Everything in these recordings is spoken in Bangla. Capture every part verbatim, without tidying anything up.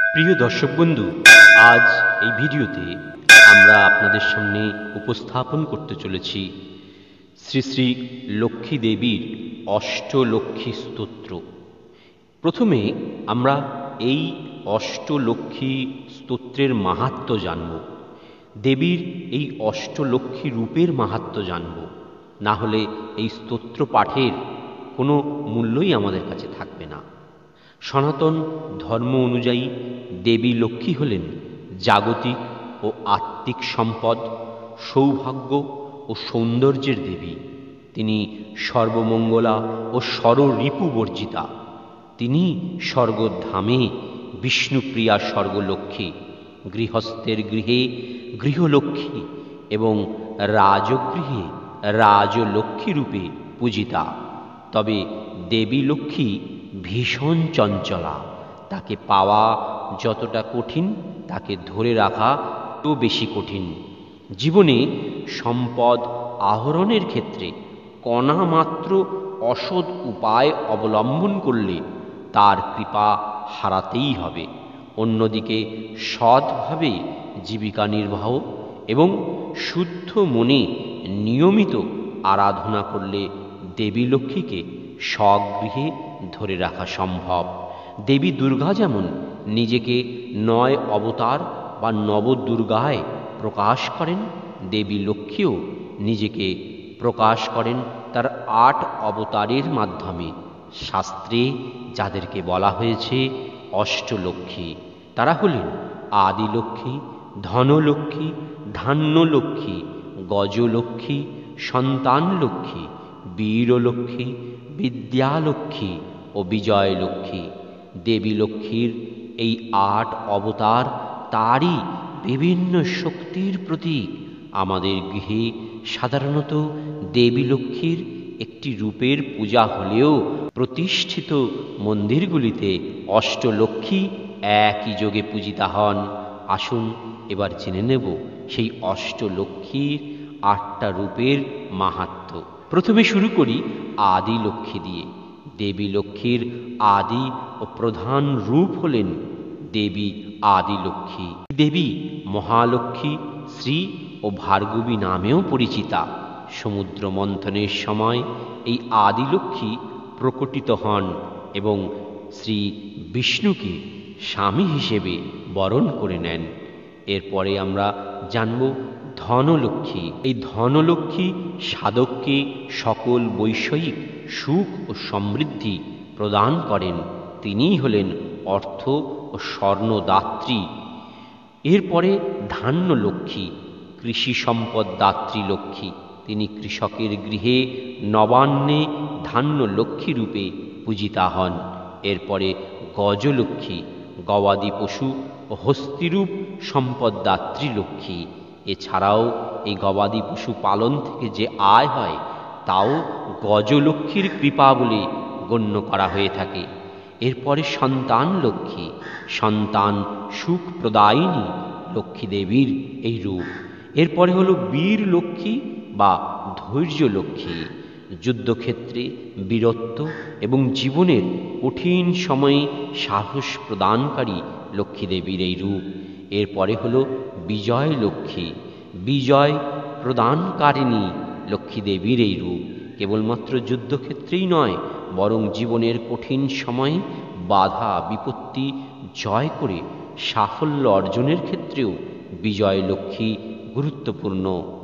প্রিয় দর্শক বন্ধু, আজ এই ভিডিওতে আমরা আপনাদের সামনে উপস্থাপন করতে চলেছি শ্রী শ্রী লক্ষ্মী দেবীর অষ্টলক্ষ্মী স্তোত্র। প্রথমে আমরা এই অষ্টলক্ষ্মী স্তোত্রের মাহাত্ম্য জানব, দেবীর এই অষ্টলক্ষ্মী রূপের মাহাত্ম্য জানব। না হলে এই স্তোত্র পাঠের কোনো মূল্যই আমাদের কাছে থাকবে না। সনাতন ধর্ম অনুযায়ী দেবী লক্ষ্মী হলেন জাগতিক ও আত্মিক সম্পদ, সৌভাগ্য ও সৌন্দর্যের দেবী। তিনি সর্বমঙ্গলা ও সর্বরিপু বর্জিতা। তিনি স্বর্গধামে বিষ্ণুপ্রিয়া স্বর্গলক্ষ্মী, গৃহস্থের গৃহে গৃহলক্ষ্মী এবং রাজগৃহে রাজলক্ষ্মী রূপে পূজিতা। তবে দেবী লক্ষ্মী ভীষণ চঞ্চলা। তাকে পাওয়া যতটা কঠিন, তাকে ধরে রাখা তো বেশি কঠিন। জীবনে সম্পদ আহরণের ক্ষেত্রে কণামাত্র অসৎ উপায় অবলম্বন করলে তার কৃপা হারাতেই হবে। অন্যদিকে সৎভাবে জীবিকা নির্বাহ এবং শুদ্ধ মনে নিয়মিত আরাধনা করলে দেবী লক্ষ্মীকে স্বগৃহে ধরে রাখা সম্ভব। দেবী দুর্গা যেমন নিজেকে নয় অবতার বা নবদুর্গায় প্রকাশ করেন, দেবী লক্ষ্মীও নিজেকে প্রকাশ করেন তার আট অবতারের মাধ্যমে। শাস্ত্রে যাদেরকে বলা হয়েছে অষ্টলক্ষ্মী, তারা হলেন আদিলক্ষ্মী, ধনলক্ষ্মী, ধান্যলক্ষ্মী, গজলক্ষ্মী, সন্তানলক্ষ্মী, বীরলক্ষ্মী, বিদ্যালক্ষ্মী ও বিজয়লক্ষ্মী। দেবী লক্ষ্মীর এই আট অবতার তারই বিভিন্ন শক্তির প্রতীক। আমাদের গৃহে সাধারণত দেবী লক্ষ্মীর একটি রূপের পূজা হলেও প্রতিষ্ঠিত মন্দিরগুলিতে অষ্টলক্ষ্মী একই যোগে পূজিতা হন। আসুন এবার জেনে নেব সেই অষ্টলক্ষ্মীর আটটা রূপের মাহাত্ম্য। প্রথমে শুরু করি আদি লক্ষ্মী দিয়ে। দেবী লক্ষ্মীর আদি ও প্রধান রূপ হলেন দেবী আদি লক্ষ্মী। দেবী মহালক্ষ্মী, শ্রী ও ভার্গবী নামেও পরিচিতা। সমুদ্র মন্থনের সময় এই আদি লক্ষ্মী প্রকটিত হন এবং শ্রী বিষ্ণুকে স্বামী হিসেবে বরণ করে নেন। এরপরে আমরা জানব ধনলক্ষ্মী। এই ধনলক্ষ্মী সাধককে সকল বৈষয়িক সুখ ও সমৃদ্ধি প্রদান করেন। তিনিই হলেন অর্থ ও স্বর্ণদাত্রী। এরপরে ধান্যলক্ষ্মী, কৃষি সম্পদ দাত্রী লক্ষ্মী। তিনি কৃষকের গৃহে নবান্নে ধান্য লক্ষ্মী রূপে পূজিতা হন। এরপরে গজলক্ষ্মী, গবাদি পশু ও হস্তিরূপ সম্পদদাত্রী লক্ষ্মী। এছাড়াও এই গবাদি পশু পালন থেকে যে আয় হয় তাও গজলক্ষ্মীর কৃপা বলে গণ্য করা হয়ে থাকে। এরপরে সন্তান লক্ষ্মী, সন্তান সুখ প্রদায়িনী লক্ষ্মী দেবীর এই রূপ। এরপরে হলো বীর লক্ষ্মী বা ধৈর্য লক্ষ্মী। যুদ্ধক্ষেত্রে বীরত্ব এবং জীবনের কঠিন সময়ে সাহস প্রদানকারী লক্ষ্মী দেবীর এই রূপ। এরপরে হলো বিজয় লক্ষ্মী, বিজয় প্রদানকারিণী লক্ষ্মী দেবীর এই রূপ। কেবলমাত্র যুদ্ধক্ষেত্রেই নয়, বরং জীবনের কঠিন সময়ে বাধা বিপত্তি জয় করে সাফল্য অর্জনের ক্ষেত্রেও বিজয় লক্ষ্মী গুরুত্বপূর্ণ।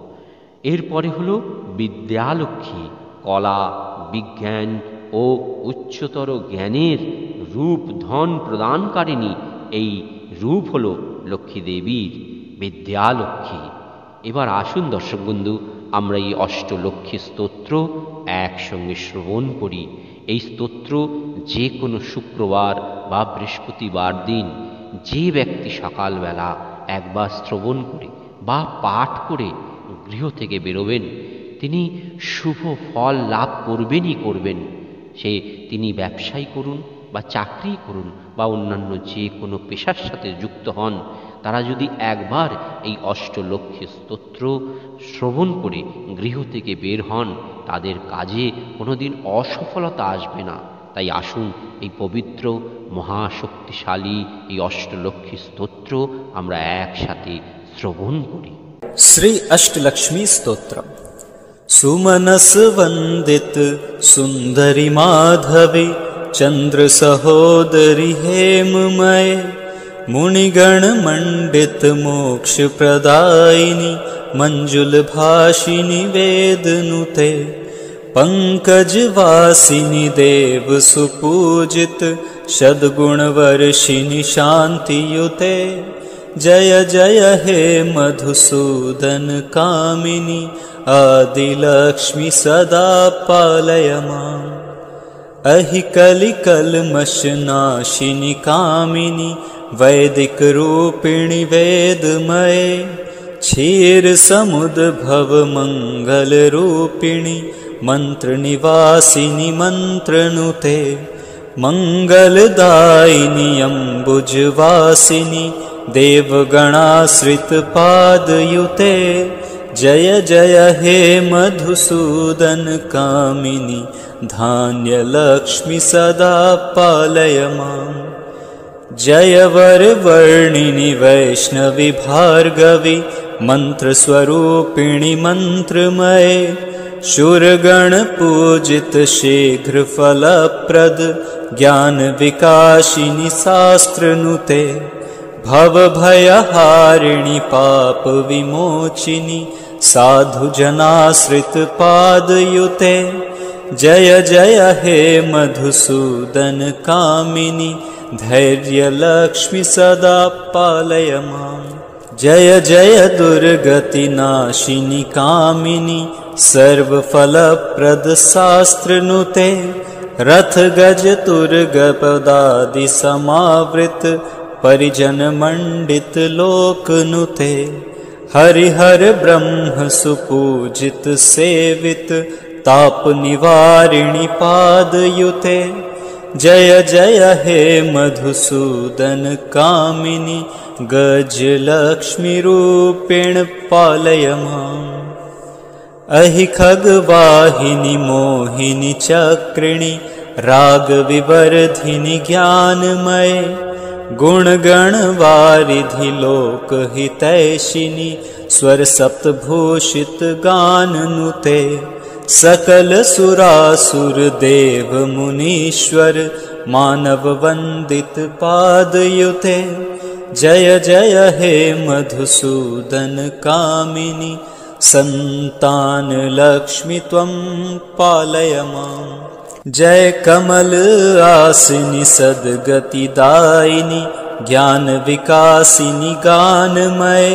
এরপরে হলো বিদ্যালক্ষ্মী, কলা বিজ্ঞান ও উচ্চতর জ্ঞানের রূপ ধন প্রদানকারিণী এই রূপ হলো লক্ষ্মী দেবীর বিদ্যালক্ষ্মী। এবার আসুন দর্শক বন্ধু, আমরা এই অষ্টলক্ষ্মী স্তোত্র একসঙ্গে শ্রবণ করি। এই স্তোত্র যে কোনো শুক্রবার বা বৃহস্পতিবার দিন যে ব্যক্তি সকালবেলা একবার শ্রবণ করে বা পাঠ করে গৃহ থেকে বেরোবেন, তিনি শুভ ফল লাভ করবেনই করবেন। সে তিনি ব্যবসায়ী করুন বা চাকরি করুন বা অন্যান্য যে কোনো পেশার সাথে যুক্ত হন, তারা যদি একবার এই অষ্টলক্ষ্মী স্তোত্র শ্রবণ করে গৃহ থেকে বের হন, তাদের কাজে কোনোদিন অসফলতা আসবে না। তাই আসুন এই পবিত্র মহাশক্তিশালী এই অষ্টলক্ষ্মী স্তোত্র আমরা একসাথে শ্রবণ করি। श्री अष्टलक्ष्मी स्तोत्र। सुमनस वंदित सुंदरी माधवी चंद्र सहोदरी हेममय मुनिगण मंडित मोक्ष प्रदायिनी मंजुल भाषिनी वेदनुते पंकज वासिनी देव सुपूजित सद्गुण वर्षिणी शांतियुते जय जय हे मधुसूदन कामिनी आदिलक्ष्मी सदा पालय माम्। अहि कलि कल्मषनाशिनी कामिनी वैदिक रूपिणी वेदमये क्षीर समुद्भव मंगल रूपिणी मंत्र निवासिनी मंत्रनुते मंगलदायिनी अम्बुजवासिनी देवगणाश्रित पादयुते जय जय हे मधुसूदन कामिनी धान्य लक्ष्मी सदा पालय माम्। जय वर वर्णिनी वैष्णवी भार्गवी मंत्र स्वरूपिणी मंत्रमये शूरगण पूजित शीघ्र फलप्रद ज्ञान विकासिनी शास्त्रनुते भव भयहारिणी पाप विमोचिनी साधु जनाश्रित पादयुते जय जय हे मधुसूदन कामिनी धैर्य लक्ष्मी सदा पालय माम्। जय जय दुर्गति नाशिनी कामिनी सर्वफलप्रद शास्त्रनुते रथ गज तुर्ग पदादि समावृत परिजन मंडित लोकनुते हरिहर ब्रह्म सुपूजित सेवित ताप निवारिणी पादयुते जय जय हे मधुसूदन कामिनी गज लक्ष्मी रूपेण पालय माम्। अहि खगवाहिनी मोहिनी चक्रिणी राग विवर्धिनी ज्ञानमये गुणगण वारिधि लोक हितैषिणी स्वर सप्तभूषित गाननुते सकल सुरासुर देव मुनीश्वर मानव वंदित पादयुते जय जय हे मधुसूदन कामिनी संतान लक्ष्मी त्वं पालय माम्। जय कमल आसिनी सद्गति दायिनी ज्ञान विकासिनी गानमय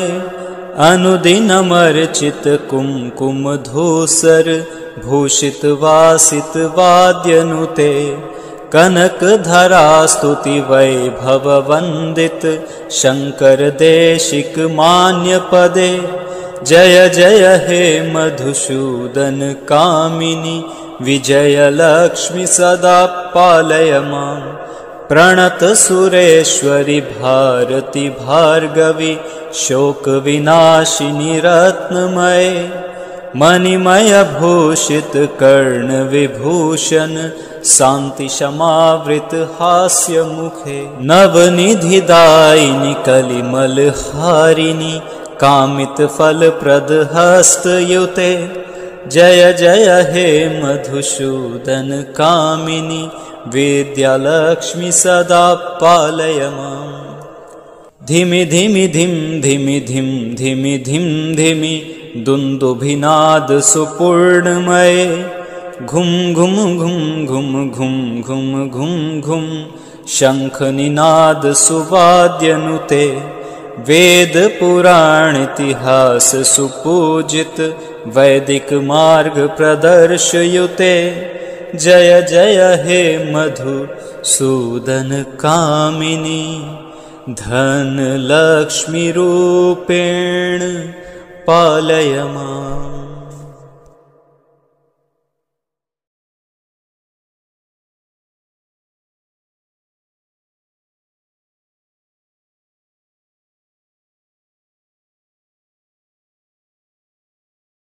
अनुदिनमर्चित कुमकुम धूसर भूषित वासित वाद्यनुते कनक धरा स्तुति वैभव वंदित शंकर देशिक मान्य पदे जय जय हे मधुसूदन कामिनी विजय लक्ष्मी सदा पालय माम्। प्रणत सुरेश्वरी भारती भार्गवी शोक विनाशिनी रत्नमय मणिमय भूषित कर्ण विभूषण शांति समावृत हास्य मुखे नवनिधि दायिनी कलिमल हारिणी कामित फल प्रद हस्तयुते जय जय हे मधुसूदन कामिनी विद्या लक्ष्मी सदा पालय माम्। धिमि धिमि धिम धिमि धिम धिमि धिम धिमि दुन्दुभिनाद सुपूर्णमय घुम घुम घुम घुम घुम घुम घुम घुम शंख निनाद सुवाद्यनुते वेद पुराण इतिहास सुपूजित वैदिक मार्ग प्रदर्शयुते जय जय हे मधुसूदन कामिनी धन लक्ष्मी रूपेण पालय माम्।